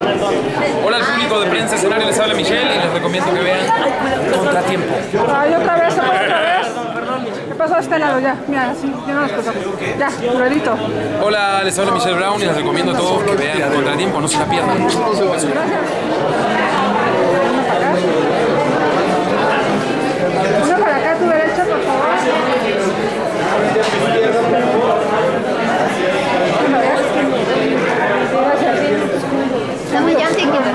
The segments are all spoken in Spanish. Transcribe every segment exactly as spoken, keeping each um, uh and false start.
Hola al público de Prensa Escenario, les habla Michelle y les recomiendo que vean Contratiempo. Ay, otra vez, otra vez. ¿Qué pasó a este lado? Ya, mira, así, ya no nos pasamos. Ya, ruedito. Hola, les habla Michelle Brown y les recomiendo a todos que vean Contratiempo, no se la pierdan. Gracias. Uno para acá, a tu derecha, por favor. Sama cantik gitu.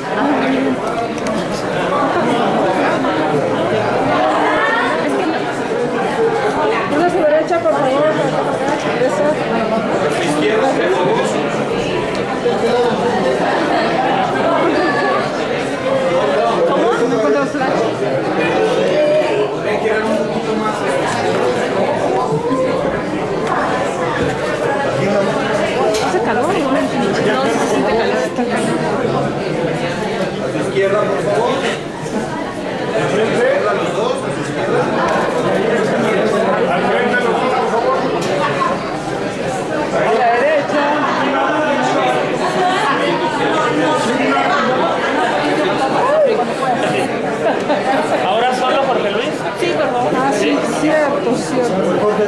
Una a su derecha, por favor. Eso. ¿Cómo? No encuentro los flash. ¿Hace calor? No, no se siente calor. Está calor. Izquierda, por favor. Al frente, los dos, a su izquierda. Al frente, los dos, por favor. A la derecha. ¿Ahora solo Jorge Luis? Sí, por favor. Ah, sí, cierto, cierto.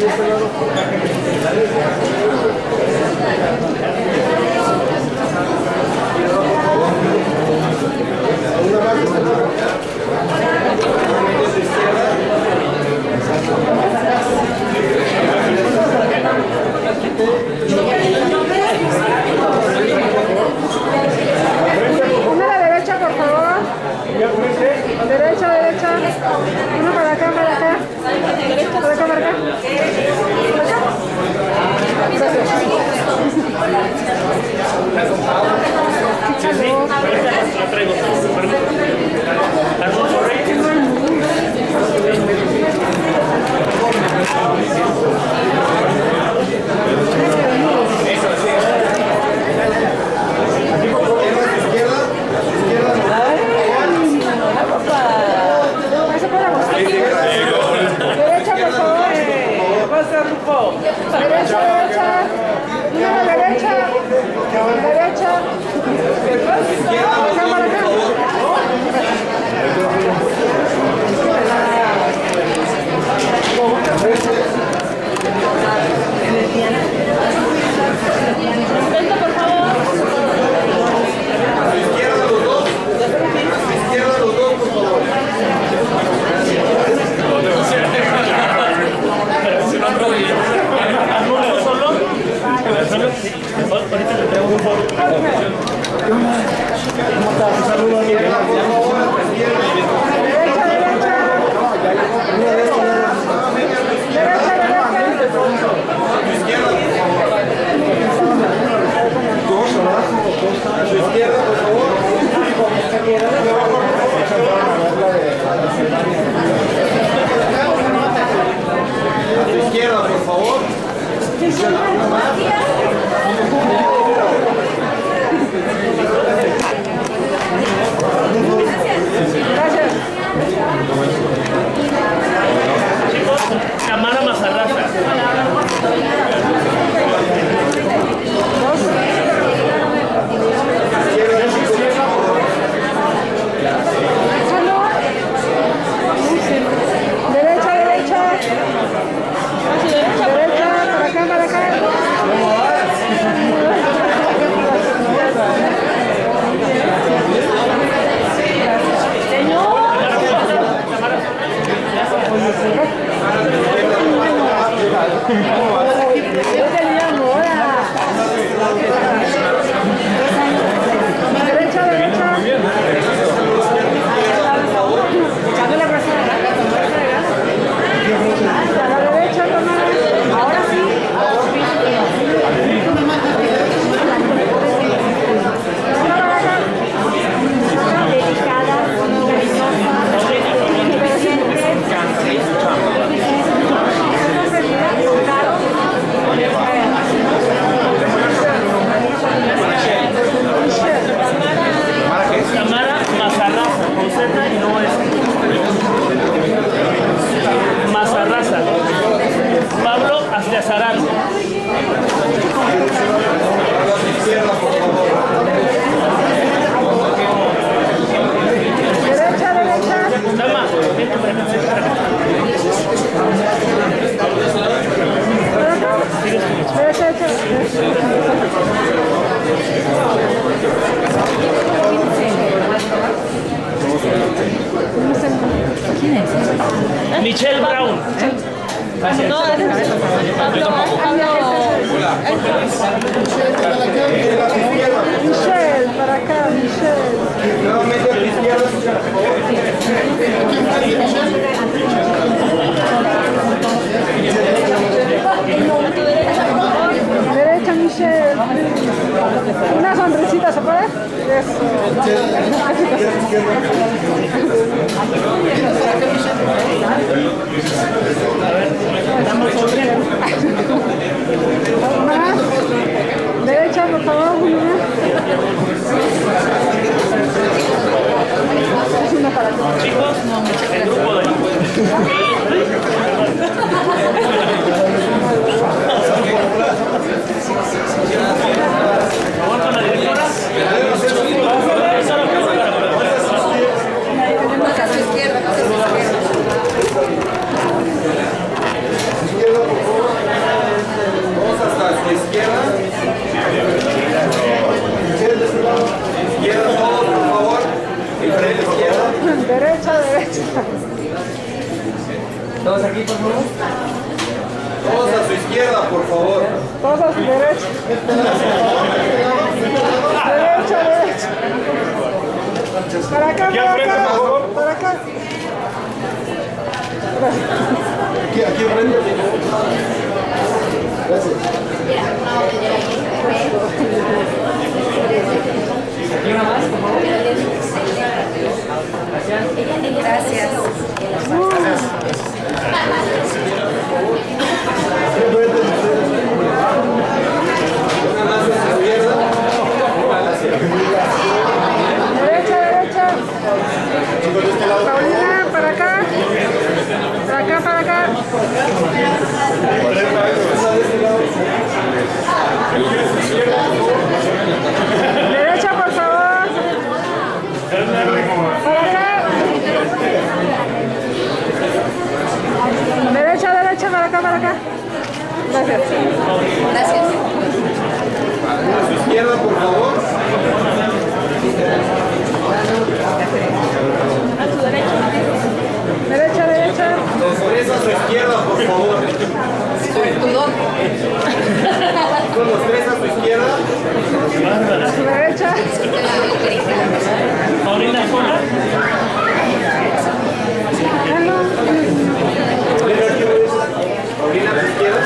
Una a la derecha, por favor. Derecha, derecha. Uno para acá, para acá. Para acá, para acá. Gracias. Sí, sí, ahorita la traigo. ¿Algún correo? Derecha, por favor. Derecha, derecha. Una a la derecha. Derecha. Acá, para acá. Vente, por favor. A su izquierda, los dos. A su izquierda, los dos, por favor. ¿Alguno solo? ¿Solo? Ahorita le traigo un poco. ¿Cómo estás? Un saludo a mi Derecha, derecha. Derecha, A su izquierda, por favor. A su izquierda, por favor. Gracias. Chicos, Camara Mazarraza. Derecha, derecha. Derecha, para acá, para acá. Yo tenía moda. Derecha, derecha. Echando la persona. A la derecha, toma. Ahora sí. Delicada, Camara Mazarraza, con Z y no es. Mazarraza. Pablo Astiazarán. A la izquierda, por favor. Michelle, para acá, Michelle. Nuevamente a tu izquierda, por favor. Derecha, Michelle. Una sonrisita, ¿se puede? Eso. Más. Derecha, por favor. Una para ti. Chicos, el grupo de... Por favor, con la directora. Vamos hasta su izquierda. Izquierda todos, por favor. Y frente izquierda. Derecha, derecha. ¿Todos aquí, por favor? Todos a su izquierda, por favor. Todos a su derecha. Derecha, derecha. Para acá, Aquí para al frente, acá. por favor. Para acá. Aquí, aquí enfrente. Gracias. ¿Y una más, por favor? Gracias. Una más a su izquierda. Derecha, derecha. Paulina, para acá. Para acá, para acá. Derecha, por favor. Para acá. Derecha, derecha, para acá, para acá. Gracias. Gracias. A su izquierda, por favor. Derecha, derecha. Los tres a su izquierda, por favor. Con los tres a su izquierda. A su derecha. Paulina, ¿hola? Paulina a tu izquierda.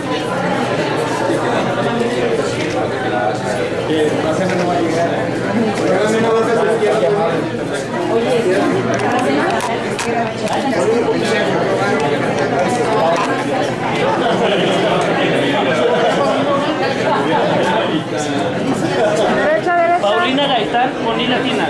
Pásame una más a su izquierda. Derecha, derecha. Paulina Gaitán, Moni Latina.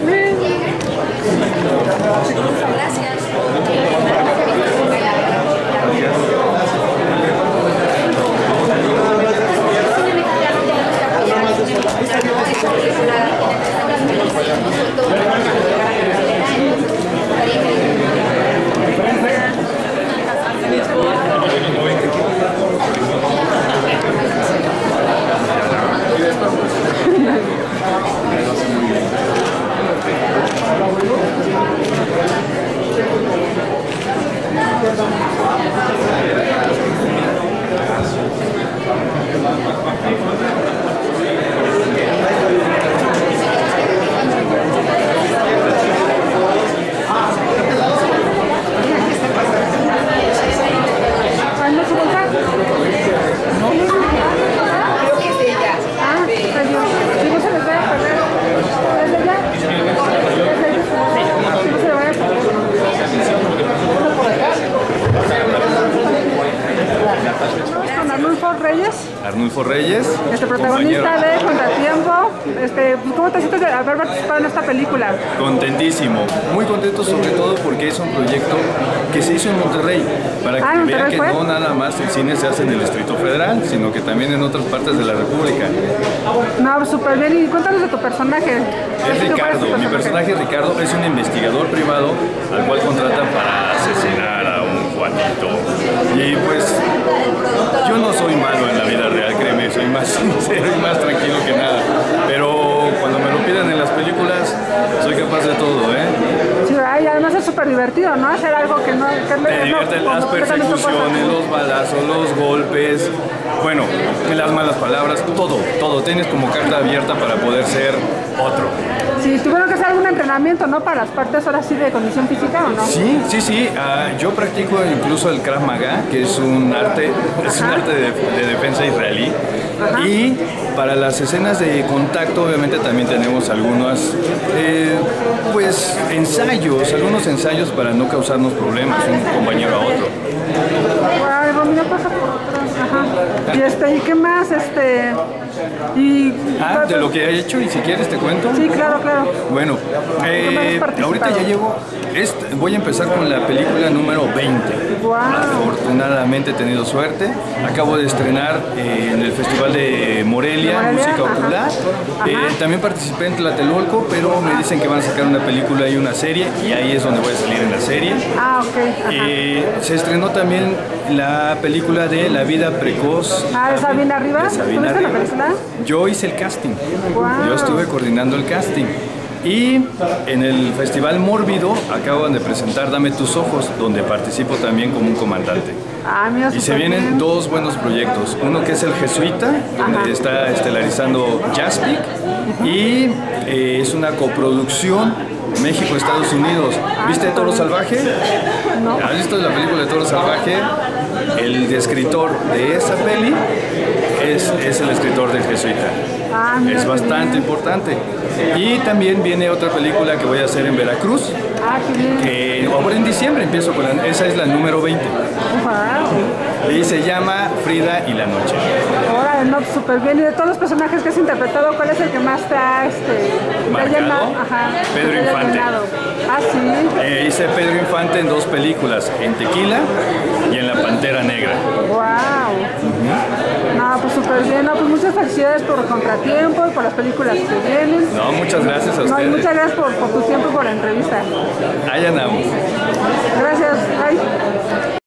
Arnulfo Reyes, Este protagonista compañero. de Contratiempo. Este, ¿cómo te sientes de haber participado en esta película? Contentísimo, muy contento sobre todo porque es un proyecto que se hizo en Monterrey, para que Ah, ¿en vean Monterrey que fue? no nada más el cine se hace en el Distrito Federal, sino que también en otras partes de la República. No, súper bien. Y cuéntanos de tu personaje. Es Ricardo, mi personaje Ricardo es un investigador privado al cual contratan para asesinar a un Juanito. Y pues yo no soy malo en la vida real, créeme, soy más sincero y más tranquilo que nada. Pero cuando me lo piden en las películas, soy capaz de todo, ¿eh? Sí, ¿verdad? Y además es súper divertido, ¿no? Hacer algo que que no... Que Te no, divierten no, las como completamente persecuciones, opuestas. los balazos, los golpes, bueno, las malas palabras, todo, todo. Tienes como carta abierta para poder ser otro. Sí, tuvieron que hacer algún entrenamiento, ¿no? Para las partes ahora sí de condición física, ¿o no? Sí, sí, sí. Uh, yo practico incluso el Krav Maga, que es un arte, es un arte de, de defensa israelí. Ajá. Y para las escenas de contacto, obviamente también tenemos algunos, eh, pues, ensayos, algunos ensayos para no causarnos problemas un compañero a otro. Ay, Romina, pasa por atrás. Ajá. Y este, ¿y qué más? Este, y... Ah, de lo que he hecho, y si quieres te cuento. Sí, claro, claro. Bueno, eh, ahorita ya llevo, este, voy a empezar con la película número veinte. Wow. Afortunadamente he tenido suerte. Acabo de estrenar eh, en el Festival de Morelia, Morelia, Música ajá. Popular. Eh, también participé en Tlatelolco, pero me dicen que van a sacar una película y una serie, y ahí es donde voy a salir en la serie. Ah, ok. Eh, se estrenó también la película de La Vida Precoz. Ah, ¿de Sabina Rivas? ¿Tuviste la película? Yo hice el casting. Wow. Yo estuve coordinando el casting. Y en el Festival Mórbido acaban de presentar Dame tus ojos, donde participo también como un comandante. Ah, mira, y se vienen bien. dos buenos proyectos. Uno que es El Jesuita, donde Ajá. está estelarizando Jaspic, y eh, es una coproducción México-Estados Unidos. ¿Viste Toro Salvaje? No. ¿Has visto la película de Toro Salvaje? El escritor de esa peli es, es el escritor del Jesuita. Ah, mira, es bastante bien. importante. Y también viene otra película que voy a hacer en Veracruz. Ah, qué bien. Que ahora en diciembre empiezo con la, esa es la número veinte. Wow. Y se llama Frida y la noche. Ahora, no, súper bien. Y de todos los personajes que has interpretado, ¿cuál es el que más te ha, este, marcado? Te ha llenado? Ajá, Pedro te Infante. Llenado. Ah, sí. Eh, hice Pedro Infante en dos películas, en Tequila y en La Pantera Negra. Wow. Uh-huh. No, pues súper bien. No, pues muchas felicidades por Contratiempo y por las películas que vienen. No, muchas gracias a ustedes. No, y muchas gracias por, por tu tiempo y por la entrevista. Ahí andamos. Gracias. Bye.